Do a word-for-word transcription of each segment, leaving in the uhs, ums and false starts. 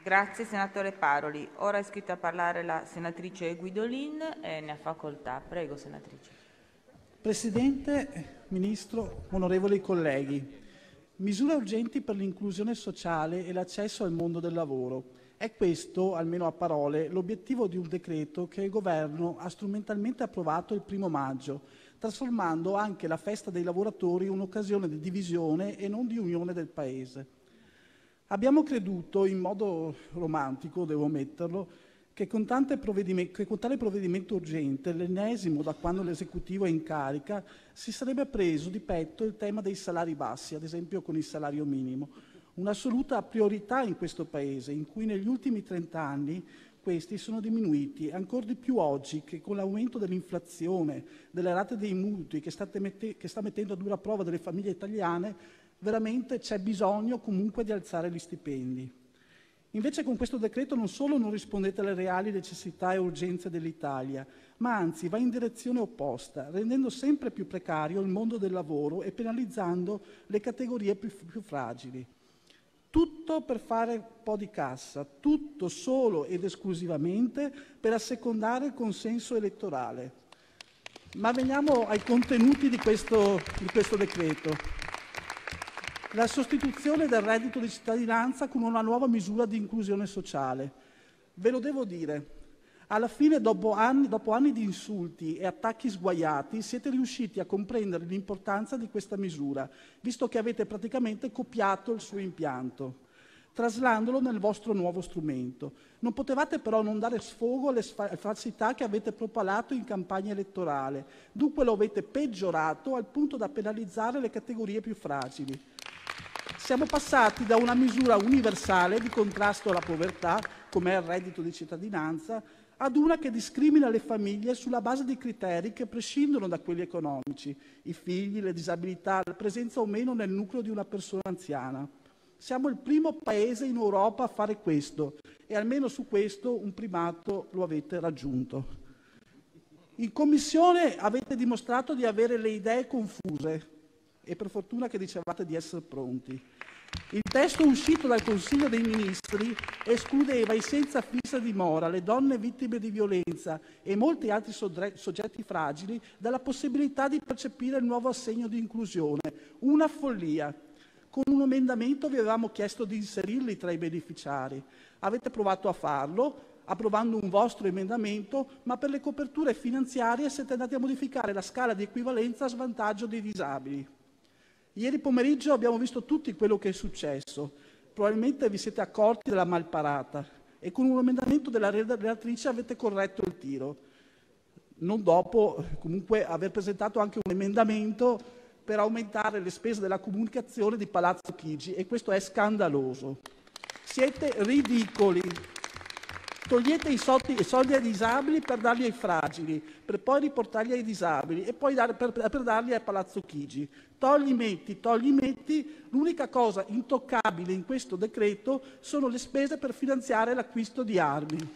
Grazie senatore Paroli. Ora è iscritta a parlare la senatrice Guidolin e ne ha facoltà. Prego senatrice. Presidente, Ministro, onorevoli colleghi, misure urgenti per l'inclusione sociale e l'accesso al mondo del lavoro. È questo, almeno a parole, l'obiettivo di un decreto che il Governo ha strumentalmente approvato il primo maggio, trasformando anche la festa dei lavoratori in un'occasione di divisione e non di unione del Paese. Abbiamo creduto, in modo romantico, devo ammetterlo, che con, tante che con tale provvedimento urgente, l'ennesimo da quando l'esecutivo è in carica, si sarebbe preso di petto il tema dei salari bassi, ad esempio con il salario minimo, un'assoluta priorità in questo Paese, in cui negli ultimi trent'anni questi sono diminuiti, ancora di più oggi che con l'aumento dell'inflazione, delle rate dei mutui che, mette che sta mettendo a dura prova delle famiglie italiane, veramente c'è bisogno comunque di alzare gli stipendi. Invece con questo decreto non solo non rispondete alle reali necessità e urgenze dell'Italia, ma anzi va in direzione opposta, rendendo sempre più precario il mondo del lavoro e penalizzando le categorie più, più fragili. Tutto per fare un po' di cassa, tutto solo ed esclusivamente per assecondare il consenso elettorale. Ma veniamo ai contenuti di questo, di questo decreto. La sostituzione del reddito di cittadinanza con una nuova misura di inclusione sociale. Ve lo devo dire, alla fine, dopo anni, dopo anni di insulti e attacchi sguaiati, siete riusciti a comprendere l'importanza di questa misura, visto che avete praticamente copiato il suo impianto, traslandolo nel vostro nuovo strumento. Non potevate però non dare sfogo alle falsità che avete propalato in campagna elettorale, dunque lo avete peggiorato al punto da penalizzare le categorie più fragili. Siamo passati da una misura universale di contrasto alla povertà, come è il reddito di cittadinanza, ad una che discrimina le famiglie sulla base di criteri che prescindono da quelli economici, i figli, le disabilità, la presenza o meno nel nucleo di una persona anziana. Siamo il primo paese in Europa a fare questo e almeno su questo un primato lo avete raggiunto. In Commissione avete dimostrato di avere le idee confuse e per fortuna che dicevate di essere pronti. Il testo uscito dal Consiglio dei Ministri escludeva i senza fissa dimora, le donne vittime di violenza e molti altri soggetti fragili dalla possibilità di percepire il nuovo assegno di inclusione. Una follia. Con un emendamento vi avevamo chiesto di inserirli tra i beneficiari. Avete provato a farlo, approvando un vostro emendamento, ma per le coperture finanziarie siete andati a modificare la scala di equivalenza a svantaggio dei disabili. Ieri pomeriggio abbiamo visto tutti quello che è successo. Probabilmente vi siete accorti della malparata e con un emendamento della relatrice avete corretto il tiro. Non dopo, comunque, aver presentato anche un emendamento per aumentare le spese della comunicazione di Palazzo Chigi e questo è scandaloso. Siete ridicoli. Togliete i soldi, i soldi ai disabili per darli ai fragili, per poi riportarli ai disabili e poi dar, per, per darli a Palazzo Chigi. Togli metti, togli metti, l'unica cosa intoccabile in questo decreto sono le spese per finanziare l'acquisto di armi.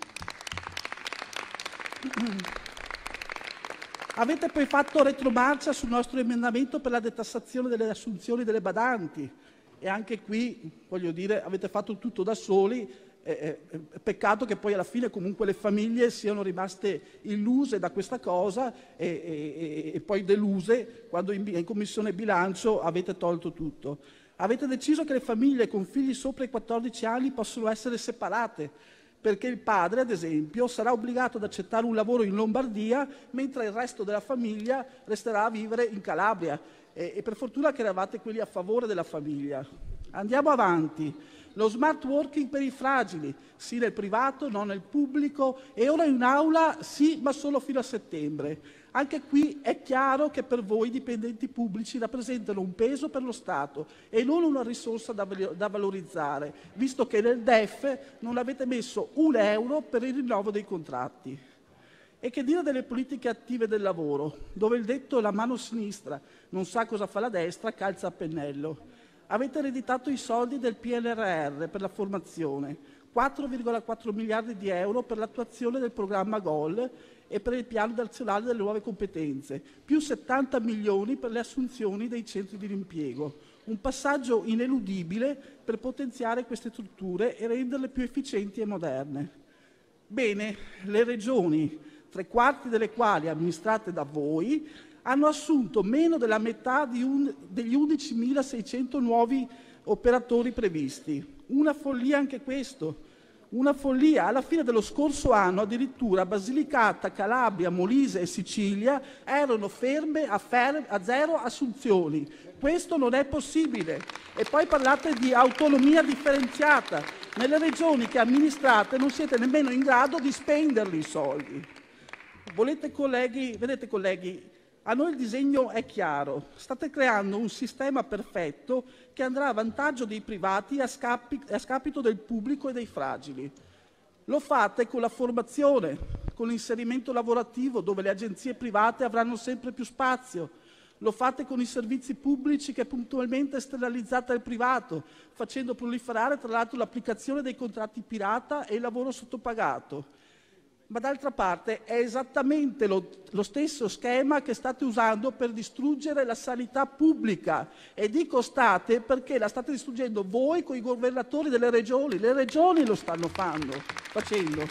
Avete poi fatto retromarcia sul nostro emendamento per la detassazione delle assunzioni delle badanti e anche qui, voglio dire, avete fatto tutto da soli. Eh, eh, peccato che poi alla fine comunque le famiglie siano rimaste illuse da questa cosa e, e, e poi deluse quando in, in Commissione Bilancio avete tolto tutto. Avete deciso che le famiglie con figli sopra i quattordici anni possono essere separate, perché il padre, ad esempio, sarà obbligato ad accettare un lavoro in Lombardia, mentre il resto della famiglia resterà a vivere in Calabria. E, e per fortuna che eravate quelli a favore della famiglia. Andiamo avanti. Lo smart working per i fragili, sì nel privato, non nel pubblico, e ora in aula sì, ma solo fino a settembre. Anche qui è chiaro che per voi i dipendenti pubblici rappresentano un peso per lo Stato e non una risorsa da, da valorizzare, visto che nel D E F non avete messo un euro per il rinnovo dei contratti. E che dire delle politiche attive del lavoro, dove il detto «la mano sinistra non sa cosa fa la destra» calza a pennello. Avete ereditato i soldi del P N R R per la formazione, quattro virgola quattro miliardi di euro per l'attuazione del programma GOL e per il piano nazionale delle nuove competenze, più settanta milioni per le assunzioni dei centri di impiego. un passaggio ineludibile per potenziare queste strutture e renderle più efficienti e moderne. Bene, le regioni, tre quarti delle quali amministrate da voi, hanno assunto meno della metà di un, degli undicimilaseicento nuovi operatori previsti. Una follia anche questo. Una follia. Alla fine dello scorso anno addirittura Basilicata, Calabria, Molise e Sicilia erano ferme a, fer- a zero assunzioni. Questo non è possibile. E poi parlate di autonomia differenziata. Nelle regioni che amministrate non siete nemmeno in grado di spenderli i soldi. Volete, colleghi, vedete colleghi, a noi il disegno è chiaro. State creando un sistema perfetto che andrà a vantaggio dei privati a, scapi- a scapito del pubblico e dei fragili. Lo fate con la formazione, con l'inserimento lavorativo, dove le agenzie private avranno sempre più spazio. Lo fate con i servizi pubblici che puntualmente esternalizzate al privato, facendo proliferare tra l'altro l'applicazione dei contratti pirata e il lavoro sottopagato. Ma d'altra parte è esattamente lo, lo stesso schema che state usando per distruggere la sanità pubblica. E dico state perché la state distruggendo voi con i governatori delle regioni. Le regioni lo stanno fando, facendo.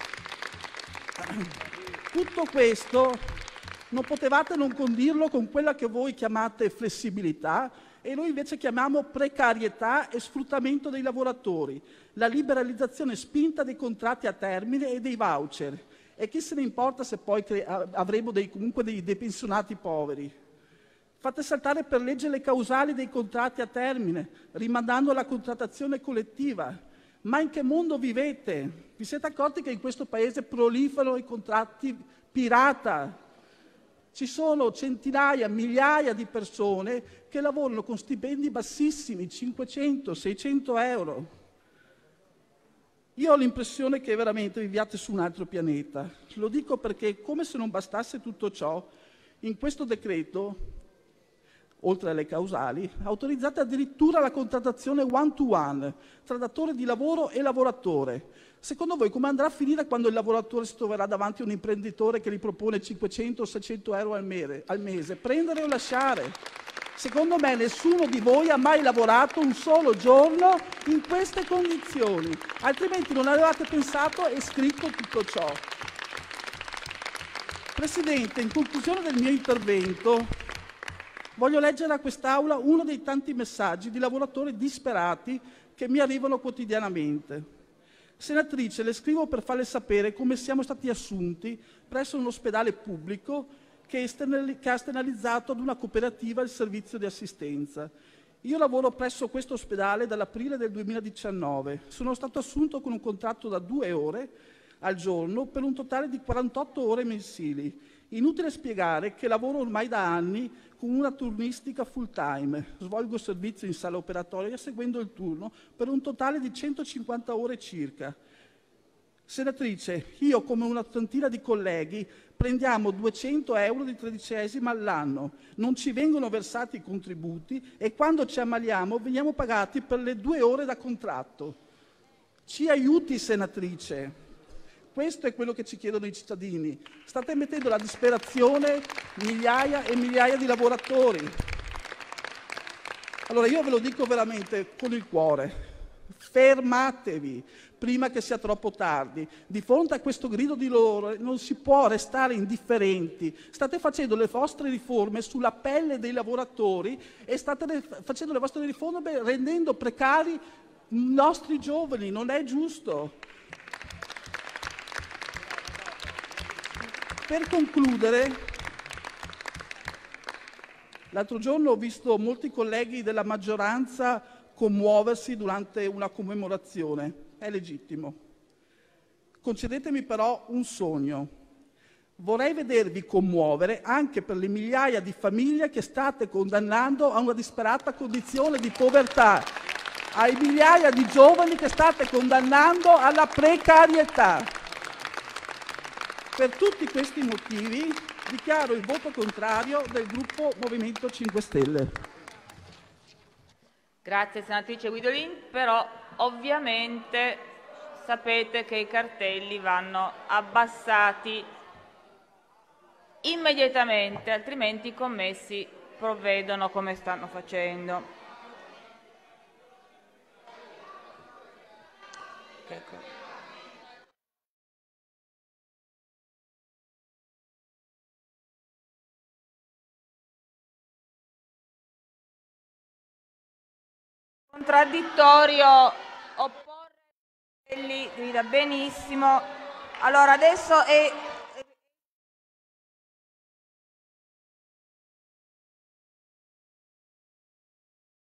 Tutto questo non potevate non condirlo con quella che voi chiamate flessibilità e noi invece chiamiamo precarietà e sfruttamento dei lavoratori, la liberalizzazione spinta dei contratti a termine e dei voucher. E chi se ne importa se poi avremo dei, comunque dei, dei pensionati poveri? Fate saltare per legge le causali dei contratti a termine, rimandando alla contrattazione collettiva. Ma in che mondo vivete? Vi siete accorti che in questo paese proliferano i contratti pirata? Ci sono centinaia, migliaia di persone che lavorano con stipendi bassissimi, cinquecento, seicento euro. Io ho l'impressione che veramente viviate su un altro pianeta. Lo dico perché, come se non bastasse tutto ciò, in questo decreto, oltre alle causali, autorizzate addirittura la contrattazione one-to-one tra datore di lavoro e lavoratore. Secondo voi come andrà a finire quando il lavoratore si troverà davanti a un imprenditore che gli propone cinquecento o seicento euro al mese, al mese? Prendere o lasciare? Secondo me nessuno di voi ha mai lavorato un solo giorno in queste condizioni, altrimenti non avevate pensato e scritto tutto ciò. Presidente, in conclusione del mio intervento, voglio leggere a quest'Aula uno dei tanti messaggi di lavoratori disperati che mi arrivano quotidianamente. Senatrice, le scrivo per farle sapere come siamo stati assunti presso un ospedale pubblico che, esternali- che ha esternalizzato ad una cooperativa il servizio di assistenza. Io lavoro presso questo ospedale dall'aprile del duemiladiciannove. Sono stato assunto con un contratto da due ore al giorno per un totale di quarantotto ore mensili. Inutile spiegare che lavoro ormai da anni con una turnistica full time. Svolgo servizio in sala operatoria seguendo il turno per un totale di centocinquanta ore circa. Senatrice, io come una trentina di colleghi prendiamo duecento euro di tredicesima all'anno, non ci vengono versati i contributi e quando ci ammaliamo veniamo pagati per le due ore da contratto. Ci aiuti, senatrice. Questo è quello che ci chiedono i cittadini. State mettendo alla disperazione migliaia e migliaia di lavoratori. Allora io ve lo dico veramente con il cuore. Fermatevi prima che sia troppo tardi. Di fronte a questo grido di dolore non si può restare indifferenti. State facendo le vostre riforme sulla pelle dei lavoratori e state facendo le vostre riforme rendendo precari i nostri giovani. Non è giusto. Per concludere, l'altro giorno ho visto molti colleghi della maggioranza commuoversi durante una commemorazione. È legittimo. Concedetemi però un sogno. Vorrei vedervi commuovere anche per le migliaia di famiglie che state condannando a una disperata condizione di povertà, ai migliaia di giovani che state condannando alla precarietà. Per tutti questi motivi dichiaro il voto contrario del gruppo Movimento cinque Stelle. Grazie senatrice Guidolin, però ovviamente sapete che i cartelli vanno abbassati immediatamente, altrimenti i commessi provvedono come stanno facendo. Che co- Contraddittorio opporre quelli grida benissimo. Allora adesso è